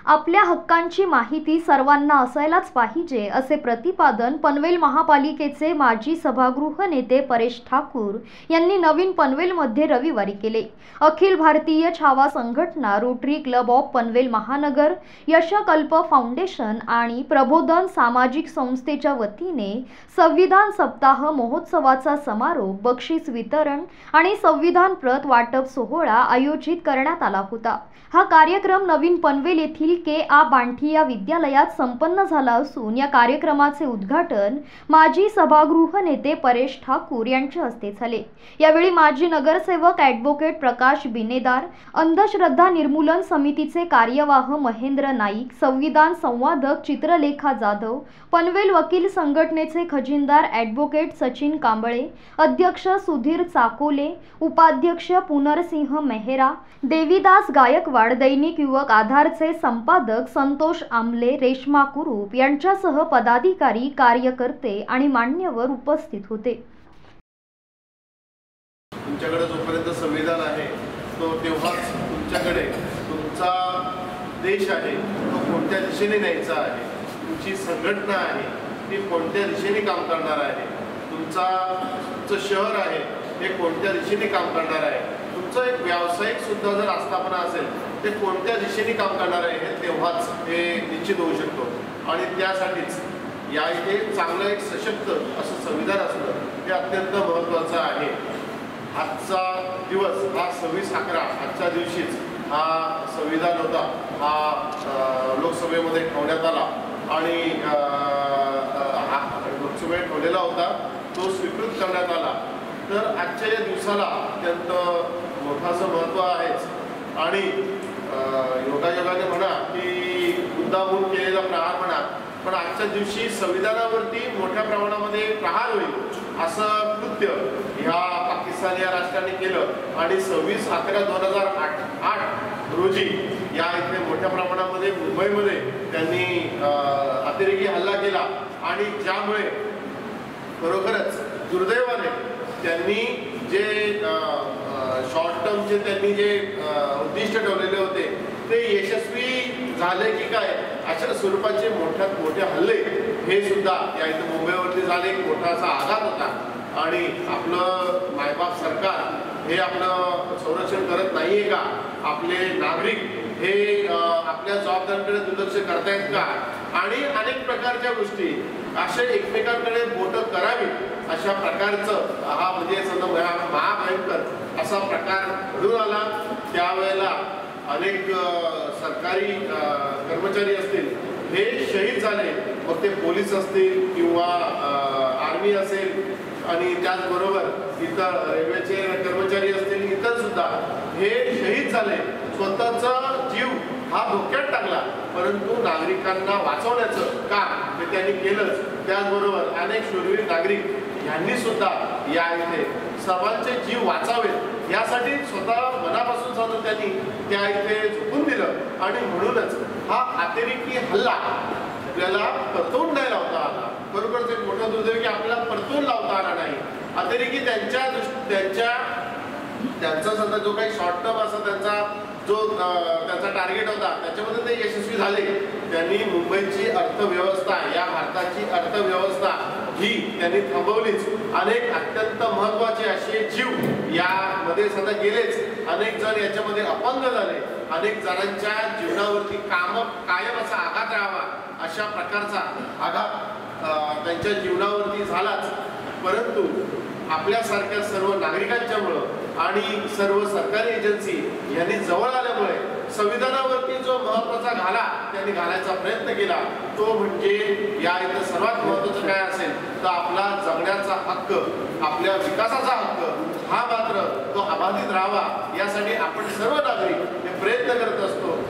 आपल्या हक्कांची माहिती सर्वांना असायलाच पाहिजे असे प्रतिपादन पनवेल महापालिकेचे माजी सभागृह नेते परेश ठाकूर यांनी नवीन पनवेलमध्ये रविवारी केले। अखिल भारतीय छावा संघटना, रोटरी क्लब ऑफ पनवेल महानगर, यशकल्प फाउंडेशन आणि प्रबोधन सामाजिक संस्थेच्या वतीने संविधान सप्ताह महोत्सवाचा समारोप, बक्षीस वितरण आणि संविधान प्रत वाटप सोहळा आयोजित करण्यात आला होता। हा कार्यक्रम नवीन पनवेल येथील के.आ. बांठिया विद्यालयात संपन्न झाला असून या कार्यक्रमाचे उद्घाटन माजी सभागृह नेते परेश ठाकूर यांच्या हस्ते झाले। यावेळी माजी नगरसेवक ॲडव्होकेट प्रकाश बिनेदार, अंधश्रद्धा निर्मूलन समितीचे कार्यवाह महेंद्र नाईक, संविधान संवादक चित्रलेखा जाधव, पनवेल वकील संघटनेचे खजिनदार ॲडव्होकेट सचिन कांबळे, अध्यक्ष सुधीर चाकोले, उपाध्यक्ष पुनरसिंह मेहरा, देवीदास गायकवाड, दैनिक युवक आधारचे संपादक संतोष आमले, रेश्मा कुरूप यांच्यासह पदाधिकारी, कार्यकर्ते आणि मान्यवर उपस्थित होते। तुमच्याकडे जोपर्यंत संविधान आहे तो तेव्हाच तुमच्याकडे तुमचा देश आहे तो कोणत्या दिशेने न्यायचा आहे, तुमची संघटना आहे ती कोणत्या दिशेने काम करणार आहे, तुमचं शहर आहे हे कोणत्या दिशेने काम करणार आहे, तुमचं एक व्यावसायिक सुद्धा जर आस्थापना असेल ते कोणत्या दिशेने काम करणार आहे हे तेव्हाच हे निश्चित होऊ शकतो। आणि त्यासाठीच या इथे चांगलं एक सशक्त असं संविधान असणं हे अत्यंत महत्त्वाचं आहे। आजचा दिवस हा 26/11 आजच्या दिवशीच हा संविधान होता, हा लोकसभेमध्ये ठेवण्यात आला आणि लोकसभेत ठेवलेला होता तो स्वीकृत करण्यात आला। तर आजच्या या दिवसाला अत्यंत मोठाचं महत्त्व आहेच आणि योगायोगाने म्हणा की मुद्दामून केलेला प्रहार म्हणा, पण आजच्या दिवशी संविधानावरती मोठ्या प्रमाणामध्ये प्रहार होईल असं कृत्य ह्या पाकिस्तान या राष्ट्राने केलं आणि 26/11/2008 रोजी या इथे मोठ्या प्रमाणामध्ये मुंबईमध्ये त्यांनी अतिरेकी हल्ला केला आणि ज्यामुळे खरोखरच दुर्दैवाने त्यांनी जे शॉर्ट टर्मचे त्यांनी जे उद्दिष्ट ठेवलेले होते ते यशस्वी झाले की काय अशा स्वरूपाचे मोठ्यात मोठे हल्ले हे सुद्धा या इथे मुंबईवरती झाले। एक मोठा असा आघात होता आणि आपलं मायबाप सरकार हे आपलं संरक्षण करत नाहीये का, आपले नागरिक हे आपल्या जबाबदारीकडे दुर्लक्ष करतायत का आणि अनेक प्रकारच्या गोष्टी अशा एकमेकांकडे बोटं करावी अशा प्रकारचं हा म्हणजे महाभयंकर असा प्रकार घडून आला। त्यावेळेला अनेक सरकारी कर्मचारी असतील हे शहीद झाले, मग ते पोलीस असतील किंवा आर्मी असेल आणि त्याचबरोबर इतर रेल्वेचे कर्मचारी असतील, इतर सुद्धा हे शहीद झाले, स्वतःचा जीव हा धोक्यात टाकला, परंतु नागरिकांना वाचवण्याचं काम ते त्यांनी केलंच। त्याचबरोबर अनेक शूरवीर नागरिक यांनी सुद्धा या इथे सर्वांचे जीव वाचावेत यासाठी स्वतः मनापासून सांगून त्यांनी त्या इथे झुकून दिलं आणि म्हणूनच हा अतिरेकी हल्ला आपल्याला परतवून नाही लावता आला। बरोबरच एक मोठं दुर्दैव की आपल्याला परतवून लावता आला नाही। अतिरेकी त्यांचा सध्या जो काही शॉर्ट टर्म असा त्यांचा टार्गेट होता त्याच्यामध्ये ते यशस्वी झाले। त्यांनी मुंबईची अर्थव्यवस्था, या भारताची अर्थव्यवस्था ही त्यांनी थांबवलीच। अनेक अत्यंत महत्त्वाचे असे जीव यामध्ये सध्या गेलेच, अनेक जण याच्यामध्ये अपंग झाले, अनेक जणांच्या जीवनावरती कायम असा आघात राहावा अशा प्रकारचा आघात त्यांच्या जीवनावरती झालाच। परंतु आपल्यासारख्या सर्व नागरिकांच्यामुळं आणि सर्व सरकारी एजन्सी यांनी जवळ आल्यामुळे संविधानावरती जो महत्त्वाचा घाला त्यांनी घालायचा प्रयत्न केला तो म्हणजे या इथं सर्वात महत्त्वाचं काय असेल तर आपला जगण्याचा हक्क, आपल्या विकासाचा हक्क हा मात्र तो अबाधित राहावा यासाठी आपण सर्व नागरिक हे प्रयत्न करत असतो।